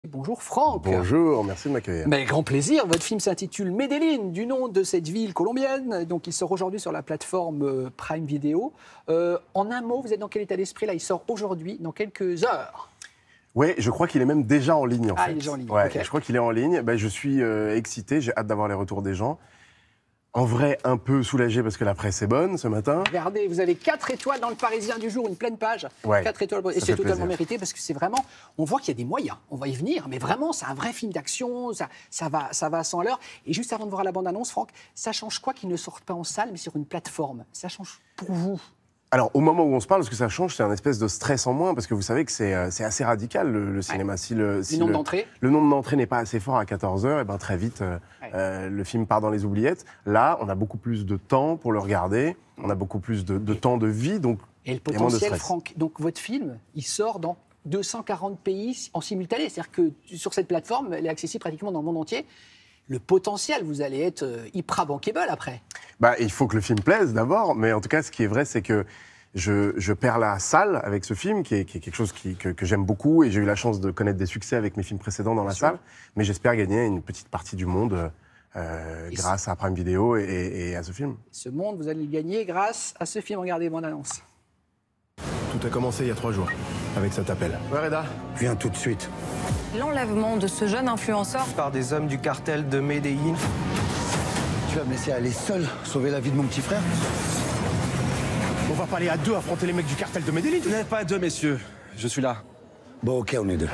Bonjour Franck. Bonjour, merci de m'accueillir. Mais grand plaisir, votre film s'intitule Medellín, du nom de cette ville colombienne. Donc il sort aujourd'hui sur la plateforme Prime Video. En un mot, vous êtes dans quel état d'esprit là? Il sort aujourd'hui, dans quelques heures. Oui, je crois qu'il est même déjà en ligne en fait. Il est déjà en ligne, ouais, okay. Je crois qu'il est en ligne. Je suis excité, j'ai hâte d'avoir les retours des gens. En vrai, un peu soulagé parce que la presse est bonne ce matin. Regardez, vous avez 4 étoiles dans le Parisien du jour, une pleine page. Ouais, 4 étoiles, et c'est totalement mérité parce que c'est vraiment, on voit qu'il y a des moyens, on va y venir, mais vraiment c'est un vrai film d'action, ça va à 100 à l'heure. Et juste avant de voir la bande-annonce, Franck, ça change quoi qu'il ne sorte pas en salle mais sur une plateforme? Ça change pour vous? Alors, au moment où on se parle, ce que ça change, c'est un espèce de stress en moins, parce que vous savez que c'est assez radical, le cinéma. Si le nombre d'entrées le nombre d'entrées n'est pas assez fort à 14h, et ben très vite, le film part dans les oubliettes. Là, on a beaucoup plus de temps pour le regarder, on a beaucoup plus de temps de vie, donc et le potentiel, Franck, donc votre film, il sort dans 240 pays en simultané. C'est-à-dire que sur cette plateforme, elle est accessible pratiquement dans le monde entier. Le potentiel, vous allez être hyper bankable après. Il faut que le film plaise d'abord, mais en tout cas, ce qui est vrai, c'est que je perds la salle avec ce film, qui est quelque chose que j'aime beaucoup, et j'ai eu la chance de connaître des succès avec mes films précédents dans la salle, mais j'espère gagner une petite partie du monde grâce à Prime Video et à ce film. Ce monde, vous allez le gagner grâce à ce film. Regardez mon annonce. Tout a commencé il y a 3 jours, avec cet appel. Ouais, Reda, viens tout de suite. L'enlèvement de ce jeune influenceur par des hommes du cartel de Medellín. Tu vas me laisser aller seul sauver la vie de mon petit frère? On va pas aller à deux affronter les mecs du cartel de Medellín. Vous n'êtes pas à deux, messieurs. Je suis là. Bon, ok, on est deux.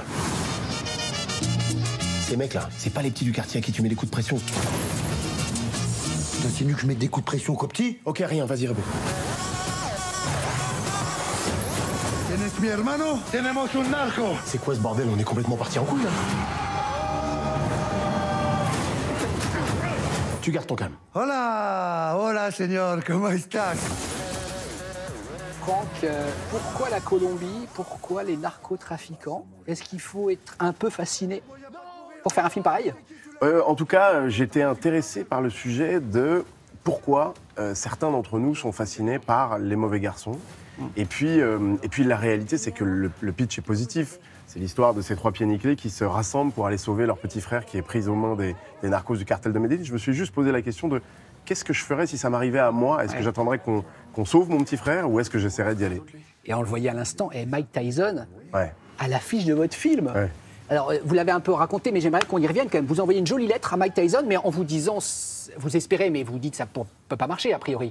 Ces mecs-là, c'est pas les petits du quartier à qui tu mets des coups de pression. T'insinues que je mets des coups de pression aux petits? Ok, rien, vas-y, Rebou. Tienes mi hermano? Tenemos un narco. C'est quoi ce bordel? On est complètement parti en couille, là. Tu gardes ton calme. Hola, hola, señor, ¿cómo estás? Franck, pourquoi la Colombie? Pourquoi les narcotrafiquants? Est-ce qu'il faut être un peu fasciné pour faire un film pareil? En tout cas, j'étais intéressé par le sujet de pourquoi certains d'entre nous sont fascinés par les mauvais garçons. Et puis la réalité, c'est que le pitch est positif. C'est l'histoire de ces 3 pieds nickelés qui se rassemblent pour aller sauver leur petit frère qui est pris aux mains des narcos du cartel de Medellín. Je me suis juste posé la question de qu'est-ce que je ferais si ça m'arrivait à moi? Est-ce que j'attendrais qu'on sauve mon petit frère ou est-ce que j'essaierais d'y aller? Et on le voyait à l'instant, et Mike Tyson à l'affiche de votre film. Ouais. Alors, vous l'avez un peu raconté, mais j'aimerais qu'on y revienne quand même. Vous envoyez une jolie lettre à Mike Tyson, mais en vous disant, vous espérez, mais vous dites que ça ne peut pas marcher, a priori.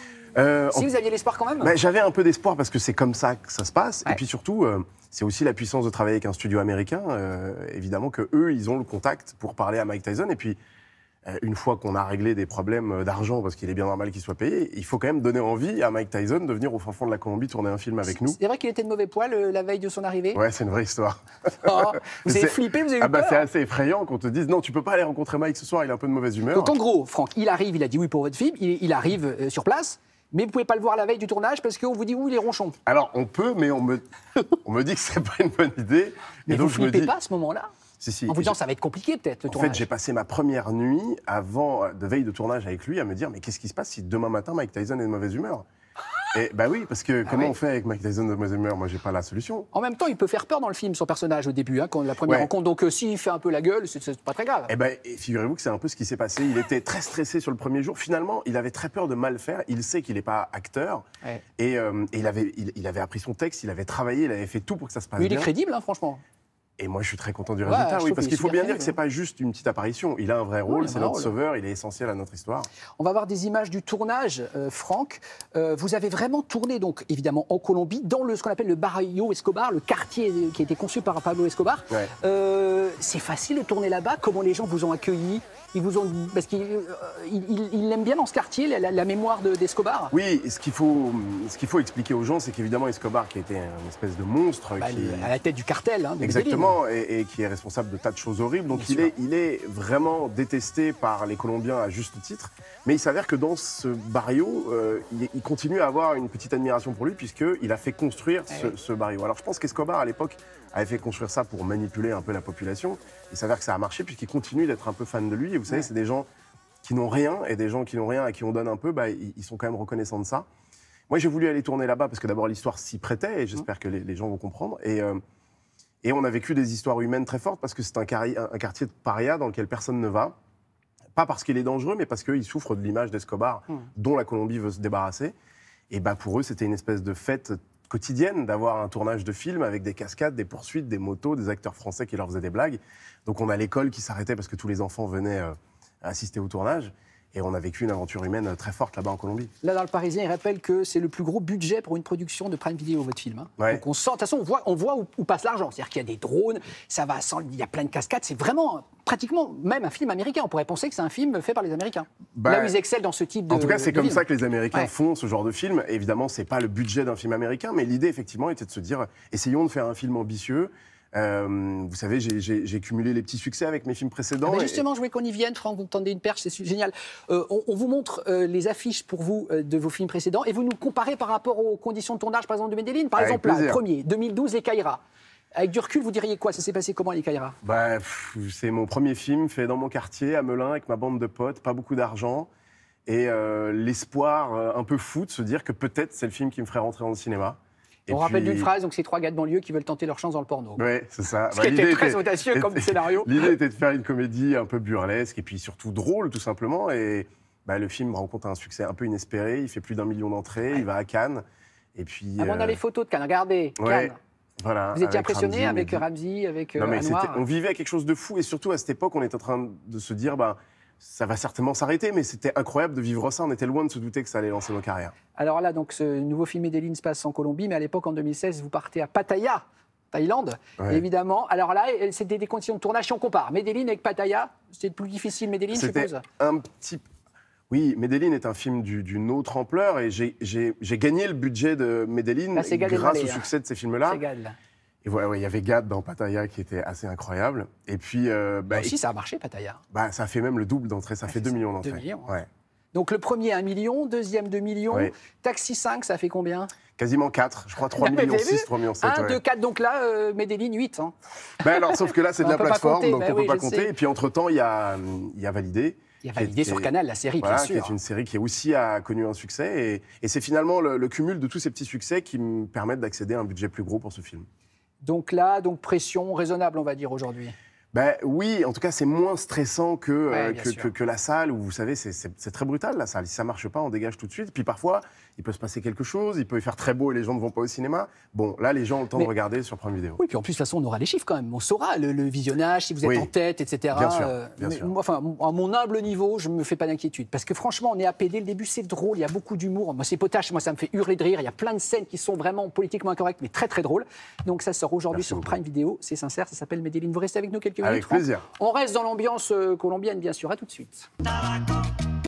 Si vous aviez l'espoir quand même? J'avais un peu d'espoir parce que c'est comme ça que ça se passe. Et puis surtout, c'est aussi la puissance de travailler avec un studio américain. Évidemment qu'eux, ils ont le contact pour parler à Mike Tyson. Et puis, une fois qu'on a réglé des problèmes d'argent, parce qu'il est bien normal qu'il soit payé, il faut quand même donner envie à Mike Tyson de venir au fin fond de la Colombie tourner un film avec nous. C'est vrai qu'il était de mauvais poil la veille de son arrivée? Ouais, c'est une vraie histoire. Oh, vous avez flippé, vous avez eu peur? C'est assez effrayant qu'on te dise non, tu peux pas aller rencontrer Mike ce soir, il est un peu de mauvaise humeur. Donc en gros, Franck, il arrive, il a dit oui pour votre film, il arrive sur place, mais vous pouvez pas le voir la veille du tournage parce qu'on vous dit oui, il est ronchon. Alors on peut, mais on me dit que c'est pas une bonne idée. Mais vous flippez pas à ce moment-là? Si. En vous disant ça va être compliqué peut-être le tournage. En fait, j'ai passé ma première nuit de veille de tournage avec lui à me dire mais qu'est-ce qui se passe si demain matin Mike Tyson est de mauvaise humeur? Et oui, parce que comment on fait avec Mike Tyson de mauvaise humeur? Moi, j'ai pas la solution. En même temps, il peut faire peur dans le film, son personnage au début, quand la première rencontre. Donc s'il fait un peu la gueule, c'est pas très grave. Et figurez-vous que c'est un peu ce qui s'est passé. Il était très stressé sur le premier jour. Finalement, il avait très peur de mal faire. Il sait qu'il n'est pas acteur. Et il avait appris son texte, il avait travaillé, il avait fait tout pour que ça se passe bien. Il est crédible, franchement. Et moi, je suis très content du résultat, oui, parce qu'il faut bien dire que c'est pas juste une petite apparition. Il a un vrai rôle, c'est notre sauveur, il est essentiel à notre histoire. On va voir des images du tournage, Franck. Vous avez vraiment tourné, donc, évidemment, en Colombie, dans ce qu'on appelle le Barrio Escobar, le quartier qui a été conçu par Pablo Escobar. C'est facile de tourner là-bas? Comment les gens vous ont accueilli? Parce qu'il aime bien dans ce quartier, la mémoire d'Escobar. Oui, ce qu'il faut expliquer aux gens, c'est qu'évidemment, Escobar, qui était une espèce de monstre... à la tête du cartel, hein, exactement, et qui est responsable de tas de choses horribles. Donc il est vraiment détesté par les Colombiens à juste titre. Mais il s'avère que dans ce barrio, il continue à avoir une petite admiration pour lui, puisqu'il a fait construire ce barrio. Alors je pense qu'Escobar, à l'époque, avait fait construire ça pour manipuler un peu la population. Il s'avère que ça a marché, puisqu'il continue d'être un peu fan de lui. Et vous savez, c'est des gens qui n'ont rien, et des gens qui n'ont rien à qui on donne un peu, ils sont quand même reconnaissants de ça. Moi, j'ai voulu aller tourner là-bas, parce que d'abord, l'histoire s'y prêtait, et j'espère que les gens vont comprendre. Et on a vécu des histoires humaines très fortes parce que c'est un quartier de paria dans lequel personne ne va. Pas parce qu'il est dangereux, mais parce qu'il souffre de l'image d'Escobar dont la Colombie veut se débarrasser. Et pour eux, c'était une espèce de fête quotidienne d'avoir un tournage de film avec des cascades, des poursuites, des motos, des acteurs français qui leur faisaient des blagues. Donc on a l'école qui s'arrêtait parce que tous les enfants venaient assister au tournage. Et on a vécu une aventure humaine très forte là-bas en Colombie. Là, dans Le Parisien, il rappelle que c'est le plus gros budget pour une production de Prime Video, votre film. Hein. Ouais. Donc on sent, de toute façon, on voit où passe l'argent. C'est-à-dire qu'il y a des drones, il y a plein de cascades. C'est vraiment, pratiquement, même un film américain. On pourrait penser que c'est un film fait par les Américains. Là où ils excellent dans ce type de. En tout cas, c'est comme film. ça que les Américains font ce genre de film. Évidemment, c'est pas le budget d'un film américain, mais l'idée, effectivement, était de se dire essayons de faire un film ambitieux. Vous savez, j'ai cumulé les petits succès avec mes films précédents. Justement, je voulais qu'on y vienne, Franck, vous me tendez une perche, c'est génial. On vous montre les affiches pour vous de vos films précédents et vous nous comparez par rapport aux conditions de tournage, par exemple, de Medellín. Par exemple, là, le premier, 2012, Les Caïras. Avec du recul, vous diriez quoi? Ça s'est passé comment, Les Caïras? C'est mon premier film fait dans mon quartier, à Melun, avec ma bande de potes, pas beaucoup d'argent. Et l'espoir un peu fou de se dire que peut-être c'est le film qui me ferait rentrer dans le cinéma. On rappelle d'une phrase, donc c'est 3 gars de banlieue qui veulent tenter leur chance dans le porno. Oui, c'est ça. Ce qui était très audacieux comme scénario. L'idée était de faire une comédie un peu burlesque et puis surtout drôle, tout simplement. Et le film rencontre un succès un peu inespéré. Il fait plus d'1 million d'entrées, il va à Cannes. Et puis, on a les photos de Cannes, regardez, Cannes. Voilà, vous étiez impressionné avec Ramzy, avec Anouar. On vivait quelque chose de fou. Et surtout, à cette époque, on était en train de se dire... ça va certainement s'arrêter, mais c'était incroyable de vivre ça. On était loin de se douter que ça allait lancer nos carrières. Alors là, donc, ce nouveau film Medellín se passe en Colombie, mais à l'époque, en 2016, vous partez à Pattaya, Thaïlande, évidemment. Alors là, c'était des conditions de tournage. Si on compare Medellín avec Pattaya, c'était plus difficile, Medellín, je suppose. Oui, Medellín est un film d'une autre ampleur et j'ai gagné le budget de Medellín grâce au succès de ces films-là. Et il y avait Gad dans Pattaya qui était assez incroyable. Et puis, aussi, ça a marché, Pattaya. Ça a fait même le double d'entrées, ça fait 2 millions d'entrées. 2 millions. Ouais. Donc le premier, 1 million, deuxième, 2 millions. Ouais. Taxi 5, ça fait combien? Quasiment 4, je crois 3 millions 6, 3 millions 7. 1, 2, 4, donc là, Medellín 8. Hein. Sauf que là, c'est de la plateforme, donc on ne peut pas compter. Sais. Et puis entre-temps, il y a Validé. Il y a Validé sur Canal, la série, bien sûr. Qui est une série qui aussi a connu un succès. Et c'est finalement le cumul de tous ces petits succès qui me permettent d'accéder à un budget plus gros pour ce film. Donc là, pression raisonnable, on va dire, aujourd'hui. Oui, en tout cas, c'est moins stressant que la salle, où vous savez, c'est très brutal, la salle. Si ça ne marche pas, on dégage tout de suite. Puis parfois, il peut se passer quelque chose, il peut y faire très beau et les gens ne vont pas au cinéma. Bon, là, les gens ont le temps de regarder sur Prime Video. Oui, puis en plus, de toute façon, on aura les chiffres quand même. On saura le visionnage, si vous êtes en tête, etc. Bien sûr. Moi, à mon humble niveau, je ne me fais pas d'inquiétude. Parce que franchement, on est happé dès le début, c'est drôle, il y a beaucoup d'humour. Moi, c'est potache, moi, ça me fait hurler de rire. Il y a plein de scènes qui sont vraiment politiquement incorrectes, mais très, très drôles. Donc ça sort aujourd'hui sur Prime Video. C'est sincère, ça s'appelle Medellín. Vous restez avec nous quelques minutes? Avec plaisir. On reste dans l'ambiance colombienne, bien sûr. À tout de suite.